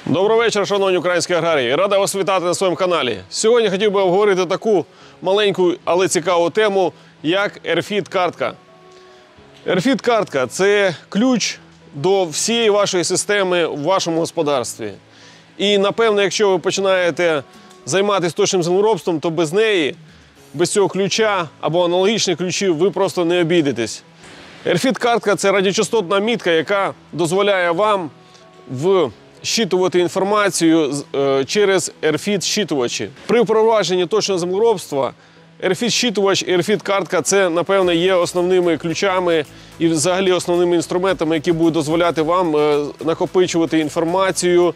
Добрий вечір, шановні українські аграрії. Рада вас вітати на своєму каналі. Сьогодні хотів би обговорити таку маленьку, але цікаву тему, як AirFit-картка. AirFit-картка – це ключ до всієї вашої системи в вашому господарстві. І, напевно, якщо ви починаєте займатися точним землеробством, то без неї, без цього ключа або аналогічних ключів ви просто не обійдетесь. AirFit-картка – це радіочастотна мітка, яка дозволяє вам щитувати інформацію через AirFit-щитувачі. При впровадженні точного землеробства AirFit-щитувач і AirFit-картка – це, напевно, є основними ключами і взагалі основними інструментами, які будуть дозволяти вам накопичувати інформацію,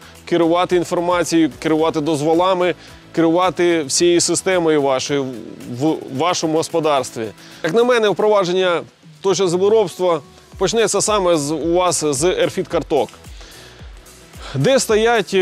керувати дозволами, керувати всією системою вашою в вашому господарстві. Як на мене, впровадження точного землеробства почнеться саме у вас з AirFit-карток. Де стоять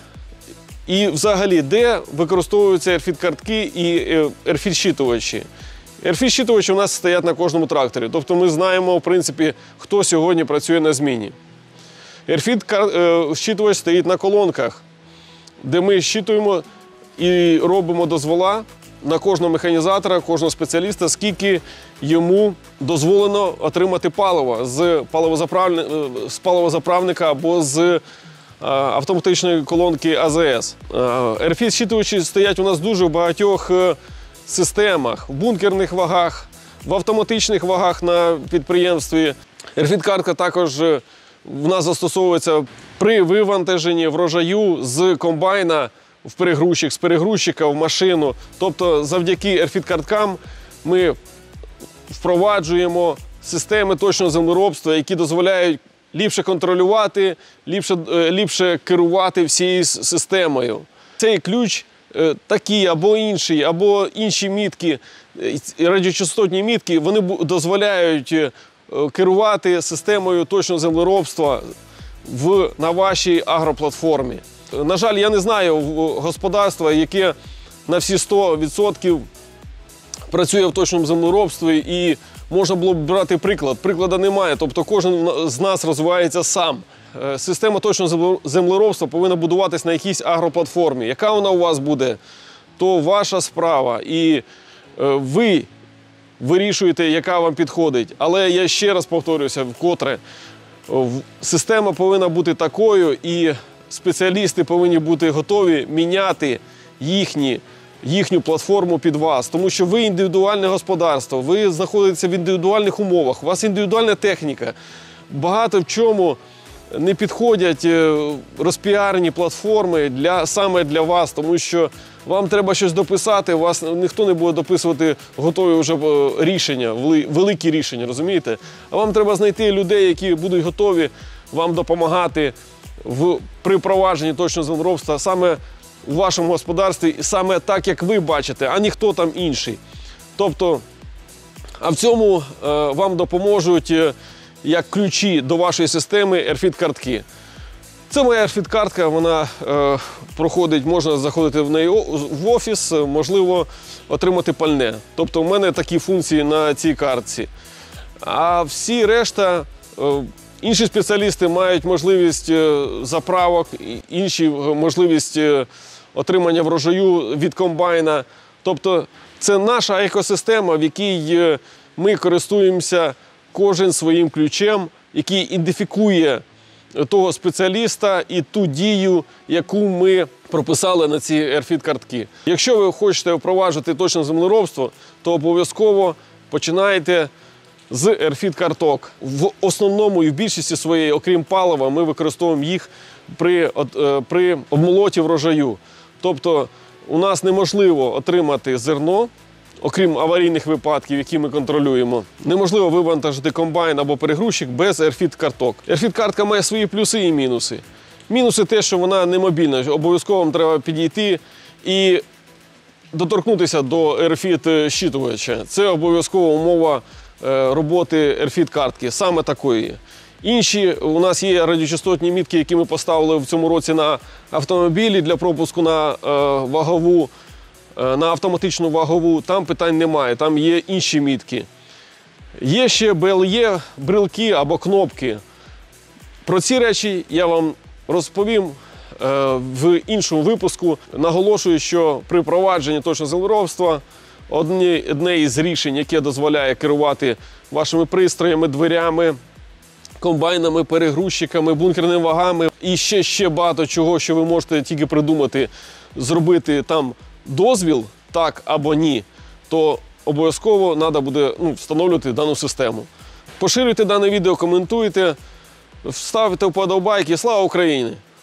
і взагалі, де використовуються AirFit-картки і AirFit-щитувачі? AirFit-щитувачі у нас стоять на кожному тракторі, тобто ми знаємо, в принципі, хто сьогодні працює на зміні. AirFit-щитувач стоїть на колонках, де ми щитуємо і робимо дозвола на кожного механізатора, кожного спеціаліста, скільки йому дозволено отримати паливо з паливозаправника або з автоматичної колонки АЗС. AirFit-щитувачі стоять у нас дуже в багатьох системах, в бункерних вагах, в автоматичних вагах на підприємстві. AirFit-картка також в нас застосовується при вивантаженні врожаю з комбайна в перегрузчик, з перегрузчика в машину. Тобто завдяки AirFit-карткам ми впроваджуємо системи точного землеробства, які дозволяють ліпше контролювати, ліпше керувати всією системою. Цей ключ, такі або інші мітки, радіочастотні мітки, вони дозволяють керувати системою точного землеробства на вашій агроплатформі. На жаль, я не знаю господарства, яке на всі 100% працює в точному землеробстві, і можна було б брати приклад. Прикладу немає, тобто кожен з нас розвивається сам. Система точного землеробства повинна будуватись на якійсь агроплатформі. Яка вона у вас буде, то ваша справа. І ви вирішуєте, яка вам підходить. Але я ще раз повторюся вкотре, система повинна бути такою, і спеціалісти повинні бути готові міняти їхню платформу під вас. Тому що ви індивідуальне господарство, ви знаходитеся в індивідуальних умовах, у вас індивідуальна техніка. Багато в чому не підходять розпіарені платформи саме для вас, тому що вам треба щось дописати, вас ніхто не буде дописувати готові вже рішення, великі рішення, розумієте? А вам треба знайти людей, які будуть готові вам допомагати при впровадженні точного землеробства саме у вашому господарстві, саме так, як ви бачите, а ніхто там інший. Тобто, а в цьому вам допоможуть як ключі до вашої системи AirFit-картки. Це моя AirFit-картка, вона проходить, можна заходити в неї в офіс, можливо, отримати пальне. Тобто, в мене такі функції на цій картці. А всі решта, інші спеціалісти мають можливість заправок, інші можливість отримання врожаю від комбайна. Тобто це наша екосистема, в якій ми користуємося кожен своїм ключем, який ідентифікує того спеціаліста і ту дію, яку ми прописали на ці AirFit-картки. Якщо ви хочете впроваджувати точне землеробство, то обов'язково починайте з AirFit-карток. В основному і в більшості своєї, окрім палива, ми використовуємо їх при обмолоті врожаю. Тобто у нас неможливо отримати зерно, окрім аварійних випадків, які ми контролюємо. Неможливо вивантажити комбайн або перегрузчик без AirFit-карток. AirFit-картка має свої плюси і мінуси. Мінуси те, що вона не мобільна. Обов'язково вам треба підійти і доторкнутися до AirFit-щитувача. Це обов'язкова умова роботи AirFit-картки, саме такої. Інші у нас є радіочастотні мітки, які ми поставили в цьому році на автомобілі для пропуску на автоматичну вагову. Там питань немає, там є інші мітки. Є ще BLE, брелки або кнопки. Про ці речі я вам розповім в іншому випуску. Наголошую, що при впровадженні точного землеробства одне із рішень, яке дозволяє керувати вашими пристроями, дверями, комбайнами, перегрузчиками, бункерними вагами і ще багато чого, що ви можете тільки придумати, зробити там дозвіл, так або ні, то обов'язково треба буде встановлювати дану систему. Поширюйте дане відео, коментуйте, ставте вподобайки. Слава Україні!